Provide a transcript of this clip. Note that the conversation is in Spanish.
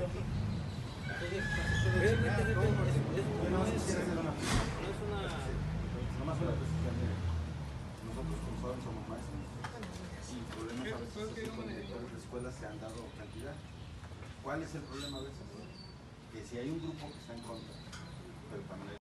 Nosotros como jóvenes somos maestros y problemas a veces así con directores de escuelas se han dado cantidad. ¿Cuál es el problema a veces? Que si hay un grupo que está en contra, pero también hay